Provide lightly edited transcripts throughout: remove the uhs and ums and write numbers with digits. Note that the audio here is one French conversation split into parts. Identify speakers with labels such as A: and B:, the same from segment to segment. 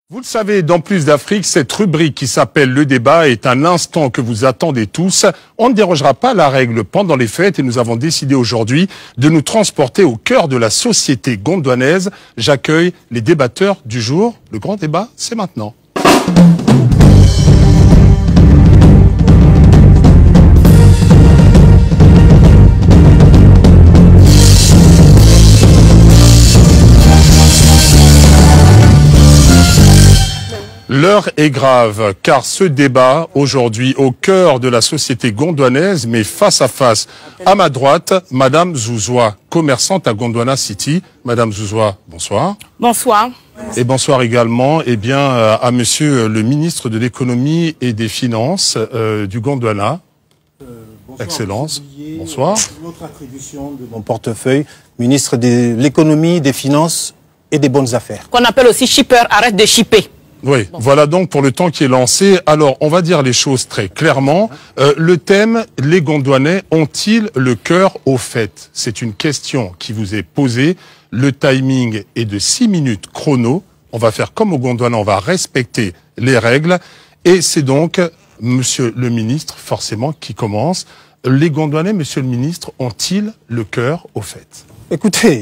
A: Vous le savez, dans Plus d'Afrique, cette rubrique qui s'appelle Le Débat est un instant que vous attendez tous. On ne dérogera pas à la règle pendant les fêtes et nous avons décidé aujourd'hui de nous transporter au cœur de la société gondouanaise. J'accueille les débatteurs du jour. Le grand débat, c'est maintenant. L'heure est grave, car ce débat, aujourd'hui, au cœur de la société gondouanaise, mais face à face. À ma droite, Madame Zouzoua, commerçante à Gondwana City. Madame Zouzoua, bonsoir.
B: Bonsoir.
A: Et bonsoir également, à Monsieur le ministre de l'économie et des finances du Gondwana.
C: Bonsoir,
A: Excellence. Bonsoir.
C: Notre attribution de mon portefeuille, ministre de l'économie, des finances et des bonnes affaires.
B: Qu'on appelle aussi shipper, arrête de shipper.
A: Oui, voilà donc pour le temps qui est lancé. Alors, on va dire les choses très clairement. Le thème, les Gondouanais ont-ils le cœur au fait? C'est une question qui vous est posée. Le timing est de 6 minutes chrono. On va faire comme au Gondwana, on va respecter les règles. Et c'est donc Monsieur le ministre, forcément, qui commence. Les Gondouanais, Monsieur le ministre, ont-ils le cœur au fait?
C: Écoutez,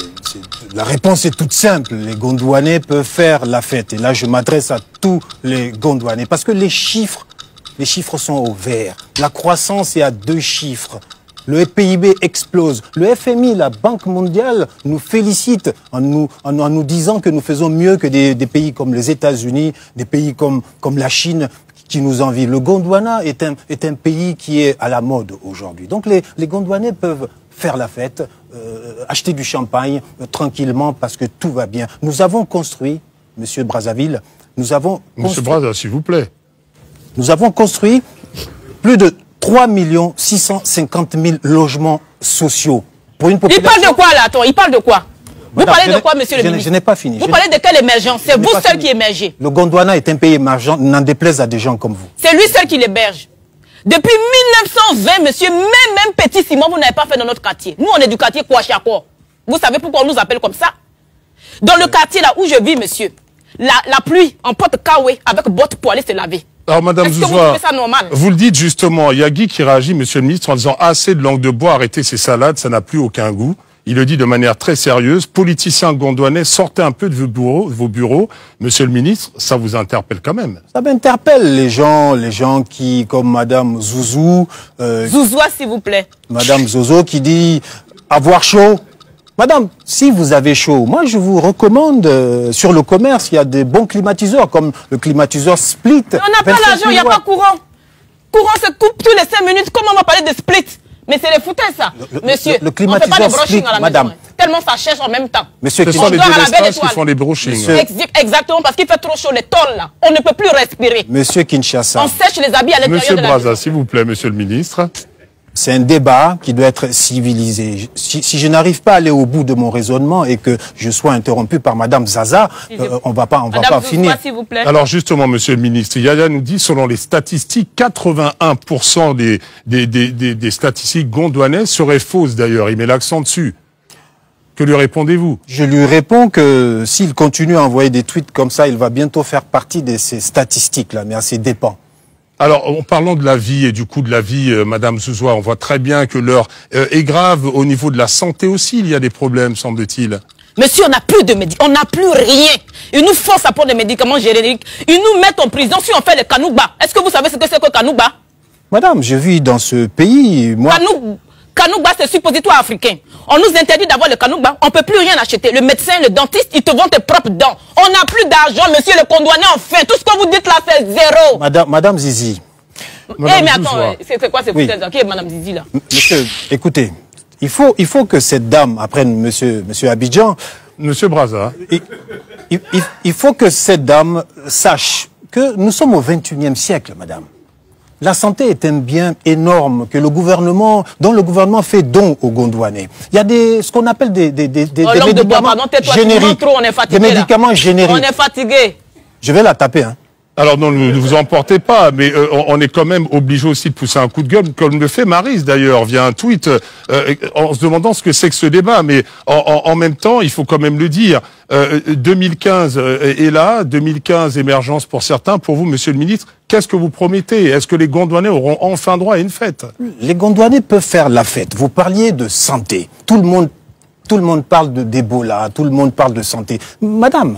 C: la réponse est toute simple. Les Gondouanais peuvent faire la fête. Et là, je m'adresse à tous les Gondouanais. Parce que les chiffres sont au vert. La croissance est à 2 chiffres. Le PIB explose. Le FMI, la Banque mondiale, nous félicite en nous disant que nous faisons mieux que des pays comme les États-Unis, des pays comme la Chine qui nous envient. Le Gondwana est un pays qui est à la mode aujourd'hui. Donc les Gondouanais peuvent faire la fête, acheter du champagne tranquillement parce que tout va bien. Nous avons construit, Monsieur Brazzaville,
A: Monsieur Brazza, s'il vous plaît.
C: Nous avons construit plus de 3 650 000 logements sociaux. Pour une population...
B: Il parle de quoi là, attends, il parle de quoi? Vous parlez de quoi, monsieur le ministre?
C: Je n'ai pas fini.
B: Vous parlez de quelle émergence? C'est vous seul qui émergez.
C: Le Gondwana est un pays émergent, n'en déplaise à des gens comme vous.
B: C'est lui seul qui l'héberge. Depuis 1920, monsieur, même petit Simon, vous n'avez pas fait dans notre quartier. Nous, on est du quartier Kouachako. Vous savez pourquoi on nous appelle comme ça? Dans le quartier là où je vis, monsieur, la pluie emporte Kawé avec bottes pour aller se laver.
A: Alors, Madame Zouzoua, vous le dites justement, il y a Guy qui réagit, Monsieur le ministre, en disant assez de langue de bois, arrêtez ces salades, ça n'a plus aucun goût. Il le dit de manière très sérieuse. Politiciens gondouanais, sortez un peu de vos bureaux. Monsieur le ministre, ça vous interpelle quand même.
C: Ça m'interpelle, les gens qui, comme Madame Zouzou...
B: Zouzoua, s'il vous plaît.
C: Madame Zozo qui dit avoir chaud. Madame, si vous avez chaud, moi je vous recommande, sur le commerce, il y a des bons climatiseurs, comme le climatiseur Split.
B: Mais on n'a pas l'argent, il n'y a pas courant. Courant se coupe tous les 5 minutes. Comment on va parler de Split? Mais c'est les foutaises, ça. Monsieur,
C: le climatiseur
B: on ne fait pas de brushing à la
C: madame.
B: maison. Tellement ça cherche en même temps.
C: Monsieur,
A: ce sont les délestages qui font les brushings.
B: Exactement, parce qu'il fait trop chaud, les tôles, là. On ne peut plus respirer.
C: Monsieur Kinshasa.
B: On sèche les habits à l'intérieur de la
A: Monsieur
B: maison.
A: Brazza, s'il vous plaît, Monsieur le ministre.
C: C'est un débat qui doit être civilisé. Si je n'arrive pas à aller au bout de mon raisonnement et que je sois interrompu par Madame Zaza, on va pas finir.
B: Vous plaît.
A: Alors justement, Monsieur le ministre, Yaya nous dit, selon les statistiques, 81% des statistiques gondouanaises seraient fausses d'ailleurs. Il met l'accent dessus. Que lui répondez-vous?
C: Je lui réponds que s'il continue à envoyer des tweets comme ça, il va bientôt faire partie de ces statistiques-là, mais à ses dépens.
A: Alors, en parlant de la vie et du coût de la vie, Madame Zouzoua, on voit très bien que l'heure est grave. Au niveau de la santé aussi, il y a des problèmes, semble-t-il.
B: Monsieur, on n'a plus de médicaments, on n'a plus rien. Ils nous forcent à prendre des médicaments génériques. Ils nous mettent en prison si on fait le kanouba. Est-ce que vous savez ce que c'est que kanouba?
C: Madame, je vis dans ce pays, moi...
B: Kanouba, c'est suppositoire africain. On nous interdit d'avoir le kanouba. On ne peut plus rien acheter. Le médecin, le dentiste, ils te vendent tes propres dents. On n'a plus d'argent, monsieur le Gondouanais, enfin. Tout ce que vous dites là, c'est zéro.
C: Madame Zizi.
B: Eh, mais attends, c'est quoi ces foutaises? Qui est Madame Zizi là?
C: Monsieur, écoutez, il faut que cette dame apprenne, monsieur Abidjan.
A: Monsieur Brazza.
C: Il faut que cette dame sache que nous sommes au 21e siècle, madame. La santé est un bien énorme que dont le gouvernement fait don aux Gondouanais. Il y a ce qu'on appelle des médicaments génériques.
B: On est fatigué,
C: des médicaments génériques.
B: On est fatigué.
C: Je vais la taper, hein.
A: Alors non, ne vous emportez pas, mais on est quand même obligé aussi de pousser un coup de gueule, comme le fait Maryse d'ailleurs, via un tweet, en se demandant ce que c'est que ce débat. Mais en même temps, il faut quand même le dire, 2015 est là, 2015 émergence pour certains. Pour vous, monsieur le ministre, qu'est-ce que vous promettez? Est-ce que les Gondwanais auront enfin droit à une fête?
C: Les Gondwanais peuvent faire la fête. Vous parliez de santé. Tout le monde parle d'Ebola, tout le monde parle de santé. Madame,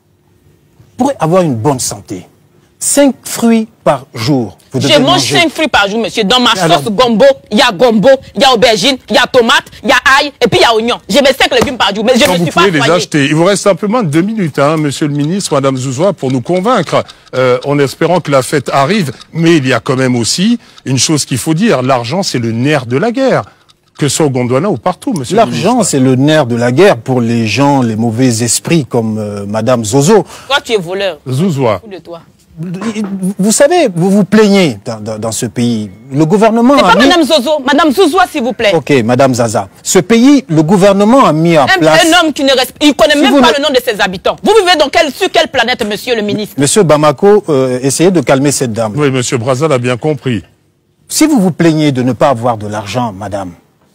C: pour avoir une bonne santé, 5 fruits par jour.
B: Je mange 5 fruits par jour, monsieur. Dans ma sauce gombo, il y a aubergine, il y a tomate, il y a ail, et puis il y a oignon. Je mets 5 légumes par jour, mais je ne suis pas
A: foyer. Vous pouvez les acheter. Il vous reste simplement 2 minutes, hein, monsieur le ministre, madame Zouzoua, pour nous convaincre, en espérant que la fête arrive. Mais il y a quand même aussi une chose qu'il faut dire. L'argent, c'est le nerf de la guerre. Que ce soit au Gondwana ou partout, monsieur le ministre.
C: L'argent, c'est le nerf de la guerre pour les gens, les mauvais esprits comme madame Zozo.
B: Toi, tu es voleur.
A: Zouzoua.
B: De toi.
C: Vous savez, vous vous plaignez dans ce pays. Le gouvernement
B: a mis... Madame Zozo, Madame Zouzoua, s'il vous plaît.
C: Ok, Madame Zaza. Ce pays, le gouvernement a mis en place...
B: Un homme qui ne respecte... Il ne connaît même pas le nom de ses habitants. Vous vivez sur quelle planète, monsieur le ministre?
C: Monsieur Bamako, essayez de calmer cette dame.
A: Oui, monsieur Brazza l'a bien compris.
C: Si vous vous plaignez de ne pas avoir de l'argent, madame,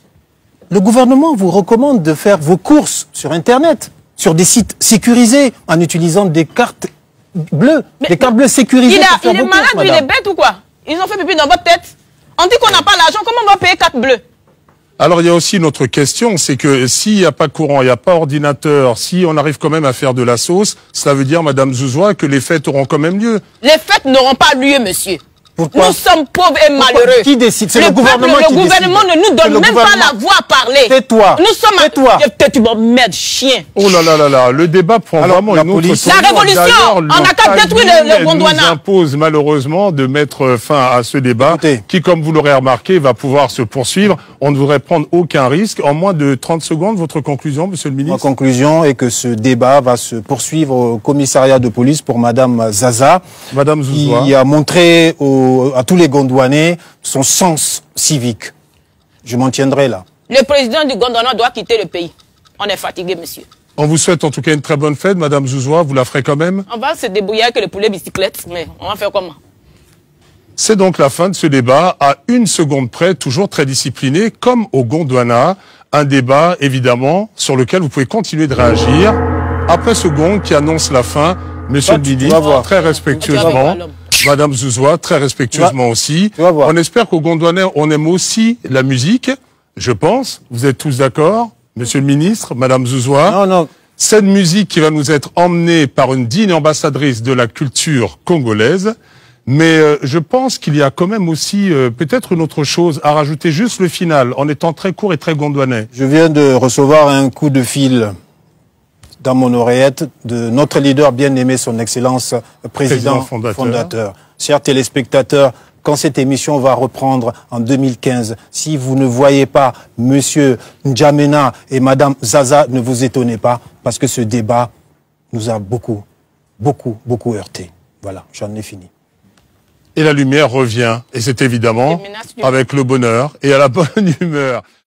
C: le gouvernement vous recommande de faire vos courses sur Internet, sur des sites sécurisés, en utilisant des cartes bleues, des cartes bleues sécurisées.
B: Il est malade, il est bête ou quoi? Ils ont fait pipi dans votre tête. On dit qu'on n'a pas l'argent, comment on va payer cartes bleues?
A: Alors il y a aussi une autre question, c'est que s'il n'y a pas courant, il n'y a pas ordinateur, si on arrive quand même à faire de la sauce, cela veut dire, madame Zouzoua, que les fêtes auront quand même lieu.
B: Les fêtes n'auront pas lieu, monsieur.
C: Pourquoi?
B: Nous sommes pauvres et malheureux.
C: Qui décide? C'est le gouvernement qui décide.
B: Le gouvernement ne nous donne même pas la voix à parler.
C: Tais-toi.
B: Nous sommes
C: Tais-toi.
B: Tu m'emmerdes, chien.
A: Oh là là là là, le débat prend vraiment une autre tournure.
B: La révolution, on n'a qu'à détruire le Gondwana.
A: Nous impose malheureusement de mettre fin à ce débat qui, comme vous l'aurez remarqué, va pouvoir se poursuivre. On ne voudrait prendre aucun risque. En moins de 30 secondes, votre conclusion, monsieur le ministre?
C: Ma conclusion est que ce débat va se poursuivre au commissariat de police pour madame Zaza.
A: Madame Zouzoua.
C: Qui a montré à tous les Gondwanais son sens civique. Je m'en tiendrai là.
B: Le président du Gondwana doit quitter le pays. On est fatigué, monsieur.
A: On vous souhaite en tout cas une très bonne fête, madame Zouzoua. Vous la ferez quand même?
B: On va se débrouiller avec le poulet bicyclette, mais on va faire comment?
A: C'est donc la fin de ce débat, à 1 seconde près, toujours très discipliné, comme au Gondwana. Un débat, évidemment, sur lequel vous pouvez continuer de réagir. Après ce gong qui annonce la fin, monsieur le ministre, très respectueusement, madame Zouzoua, très respectueusement aussi. On espère qu'au Gondwanais, on aime aussi la musique, je pense. Vous êtes tous d'accord, monsieur le ministre, madame Zouzoua?
C: Non, non.
A: Cette musique qui va nous être emmenée par une digne ambassadrice de la culture congolaise. Mais je pense qu'il y a quand même aussi peut-être une autre chose à rajouter, juste le final, en étant très court et très gondwanais.
C: Je viens de recevoir un coup de fil dans mon oreillette de notre leader bien-aimé, son Excellence, président fondateur. Chers téléspectateurs, quand cette émission va reprendre en 2015, si vous ne voyez pas Monsieur N'Djamena et Madame Zaza, ne vous étonnez pas, parce que ce débat nous a beaucoup heurté. Voilà, j'en ai fini.
A: Et la lumière revient, et c'est évidemment avec le bonheur et à la bonne humeur.